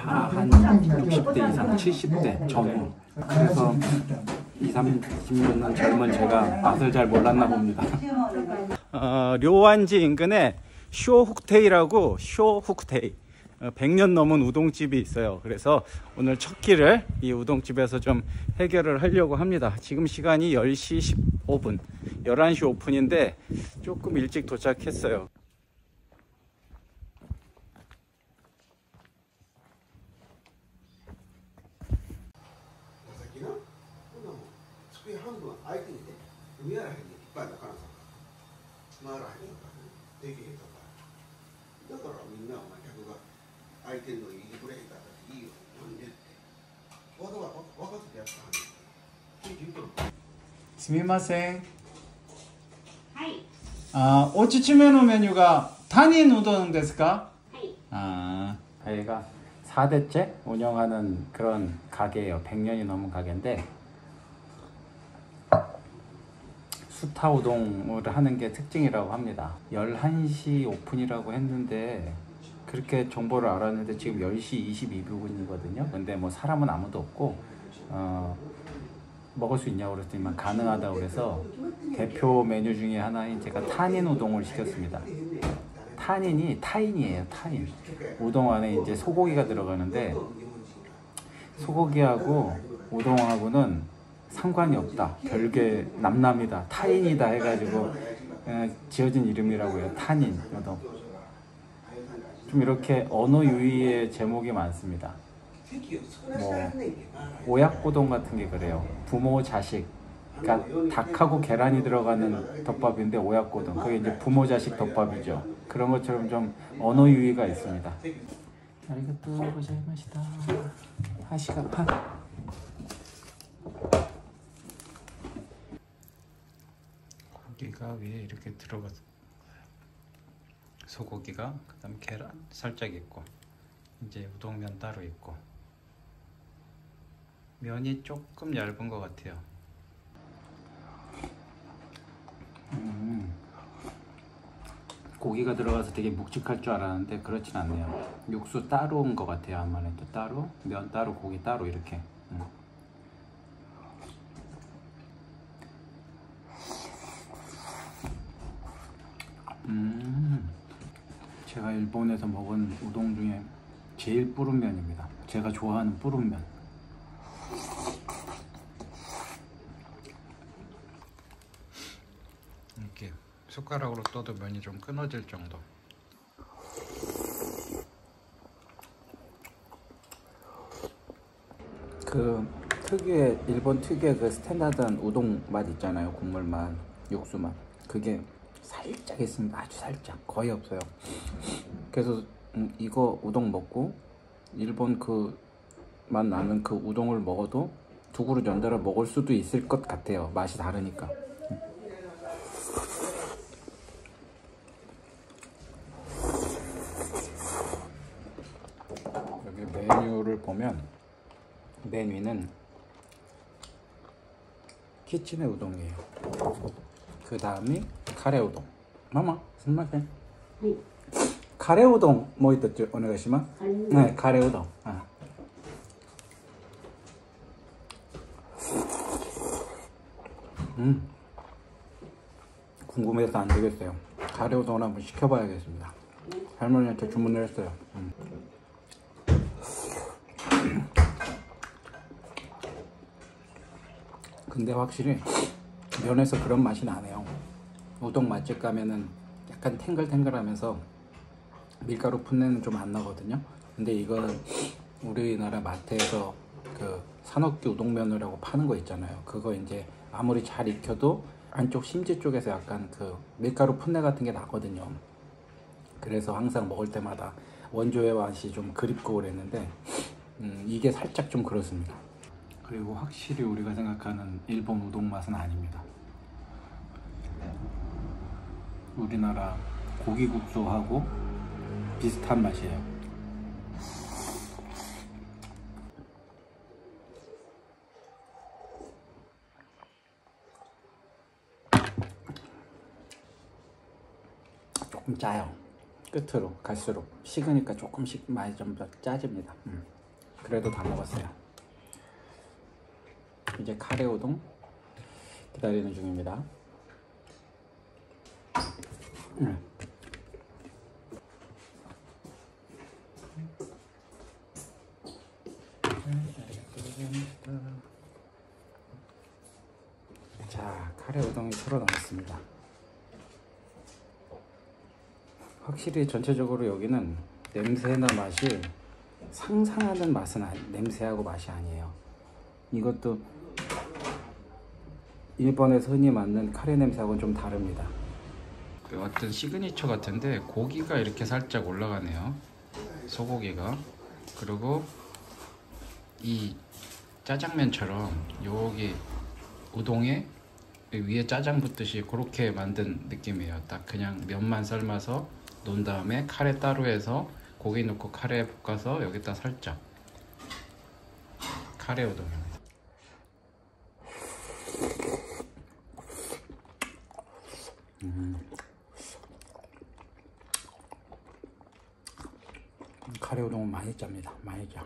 다 한 60대 이상, 70대 전후. 그래서 20, 30년 젊은 제가 맛을 잘 몰랐나 봅니다. 료완지 인근에 쇼훅테이라고 쇼훅테이 100년 넘은 우동집이 있어요. 그래서 오늘 첫 끼를 이 우동집에서 좀 해결을 하려고 합니다. 지금 시간이 10시 15분 11시 오픈인데 조금 일찍 도착했어요. 스미마셍. 오츠치메노 메뉴가 타닌 우동 데스까? 저희가 4대째 운영하는 그런 가게예요. 100년이 넘은 가게인데 수타 우동을 하는 게 특징이라고 합니다. 11시 오픈이라고 했는데 그렇게 정보를 알았는데 지금 10시 22분이거든요. 근데 뭐 사람은 아무도 없고 먹을 수 있냐고 그랬더니만 가능하다고 그래서 대표 메뉴 중에 하나인 제가 타닌 우동을 시켰습니다. 타닌이 타인이에요. 타인. 우동 안에 이제 소고기가 들어가는데 소고기하고 우동하고는 상관이 없다. 별개 남남이다. 타인이다 해가지고 지어진 이름이라고 해요. 타닌 우동. 좀 이렇게 언어 유희의 제목이 많습니다. 뭐 오약고동 같은 게 그래요. 부모 자식, 그러니까 닭하고 계란이 들어가는 덮밥인데 오약고동, 그게 이제 부모 자식 덮밥이죠. 그런 것처럼 좀 언어 유희가 있습니다. 아리가또 고자이마시다. 하시가 파. 고기가 위에 이렇게 들어가서 소고기가, 그다음 계란 살짝 있고, 이제 우동면 따로 있고. 면이 조금 얇은 것 같아요. 고기가 들어가서 되게 묵직할 줄 알았는데 그렇진 않네요. 육수 따로인 것 같아요. 아무래도 따로, 면 따로, 고기 따로 이렇게. 제가 일본에서 먹은 우동 중에 제일 뿌른 면입니다. 제가 좋아하는 뿌른 면. 이렇게 숟가락으로 떠도 면이 좀 끊어질 정도. 그 특유의 일본 특유의 그 스탠다드한 우동 맛 있잖아요. 국물 맛, 육수 맛. 그게 살짝 있습니다. 아주 살짝, 거의 없어요. 그래서 이거 우동 먹고 일본 그 맛 나는 그 우동을 먹어도 두 그릇 연달아 먹을 수도 있을 것 같아요. 맛이 다르니까. 여기 메뉴를 보면 맨 위는 키치네 우동이에요. 그 다음이 카레 우동. 마마, 스마세. 카레 우동 뭐 있었죠? 오네가시마. 네, 카레 우동. 궁금해서 안 되겠어요. 카레 우동을 한번 시켜봐야겠습니다. 할머니한테 주문을 했어요. 근데 확실히 면에서 그런 맛이 나네요. 우동 맛집 가면은 약간 탱글탱글하면서 밀가루 풋내는 좀 안 나거든요. 근데 이거는 우리나라 마트에서 그 산업기 우동면이라고 파는 거 있잖아요. 그거 이제 아무리 잘 익혀도 안쪽 심지 쪽에서 약간 그 밀가루 풋내 같은 게 나거든요. 그래서 항상 먹을 때마다 원조의 맛이 좀 그립고 그랬는데 이게 살짝 좀 그렇습니다. 그리고 확실히 우리가 생각하는 일본 우동 맛은 아닙니다. 우리나라 고기국수하고 비슷한 맛이에요. 조금 짜요. 끝으로 갈수록 식으니까 조금씩 많이 좀 더 짜집니다. 그래도 다 먹었어요. 이제 카레 우동 기다리는 중입니다. 자, 카레 우동이 새로 나왔습니다. 확실히 전체적으로 여기는 냄새나 맛이 상상하는 맛은 냄새하고 맛이 아니에요. 이것도 일본에서 흔히 맡는 카레 냄새하고는 좀 다릅니다. 어떤 시그니처 같은데 고기가 이렇게 살짝 올라가네요. 소고기가. 그리고 이 짜장면처럼 여기 우동에 위에 짜장 붙듯이 그렇게 만든 느낌이에요. 딱 그냥 면만 삶아서 놓은 다음에 카레 따로 해서 고기 넣고 카레 볶아서 여기다 살짝 카레 우동입니다. 카레 우동은 많이 짭니다. 많이 짜.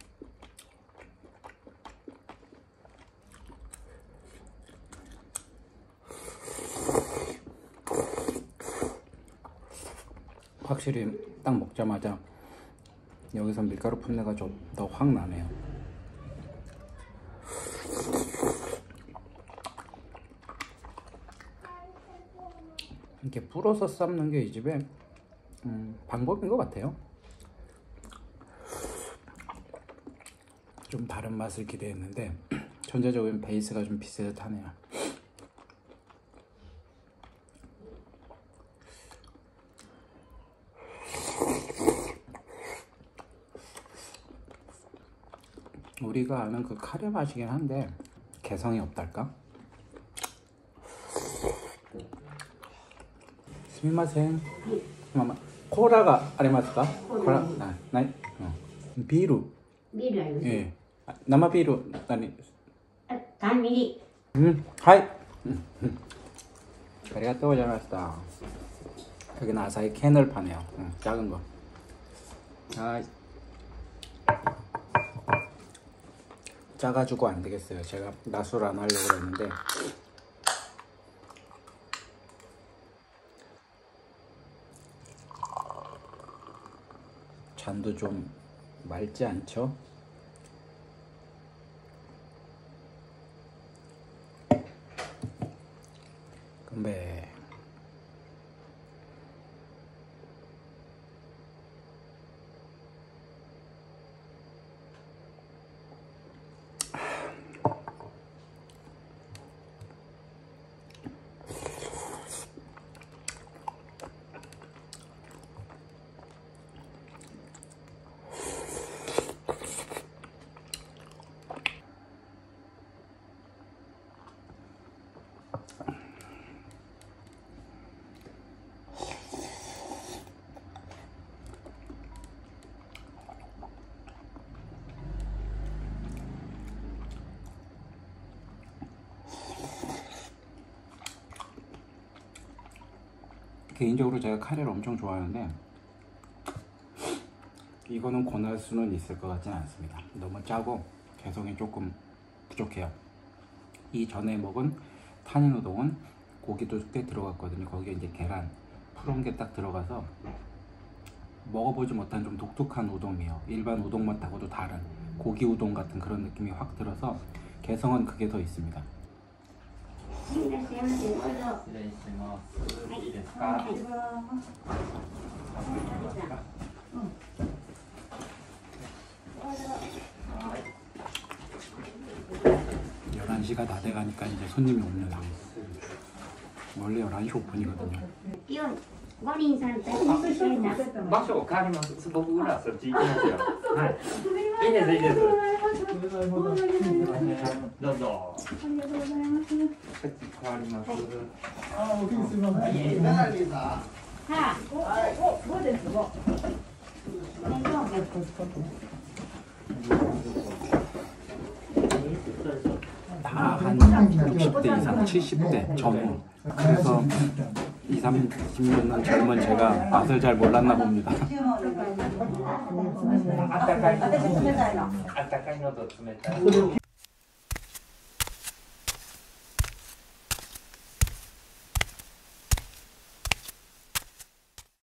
확실히 딱 먹자마자 여기서 밀가루 풋내가 좀 더 확 나네요. 이렇게 불어서 삶는 게 이 집의 방법인 것 같아요. 좀 다른 맛을 기대했는데 전체적인 베이스가 좀 비슷하네요. 우리가 아는 그 카레 맛이긴 한데 개성이 없달까? 스미마셍. 코라가 아리마스까? 코라? 나이? 비루. 비루あります。 예. 남아 비루 아니. 3ミリ。 하이. 아리가또 고자이마시다. 여기는 아사히 캔을 파네요. 작은 거. 아, 작아지고 안 되겠어요. 제가 나술 안 하려고 했는데 잔도 좀 맑지 않죠? 건배. 개인적으로 제가 카레를 엄청 좋아하는데 이거는 권할 수는 있을 것 같지는 않습니다. 너무 짜고 개성이 조금 부족해요. 이전에 먹은 탄인 우동은 고기도 꽤 들어갔거든요. 거기에 이제 계란 푸른 게 딱 들어가서 먹어보지 못한 좀 독특한 우동이에요. 일반 우동 맛하고도 다른 고기 우동 같은 그런 느낌이 확 들어서 개성은 그게 더 있습니다. いらっしゃいませ。どうぞ。 失礼します。いいですか。 11시가 다 돼가니까 이제 손님이 옵니다. 원래 11시 오픈이거든요. 5人さんと1人な。 場所変わります。僕裏そっち行きますよ。はい。いいですいいです。どうぞ。ありがとうございます。こっち変わります。あ、お気にすみません。 はあ。5です。5。 다 한 60대 이상, 70대 전후. 그래서 20, 30년 젊은 제가 맛을 잘 몰랐나 봅니다. あったかいのと冷たい。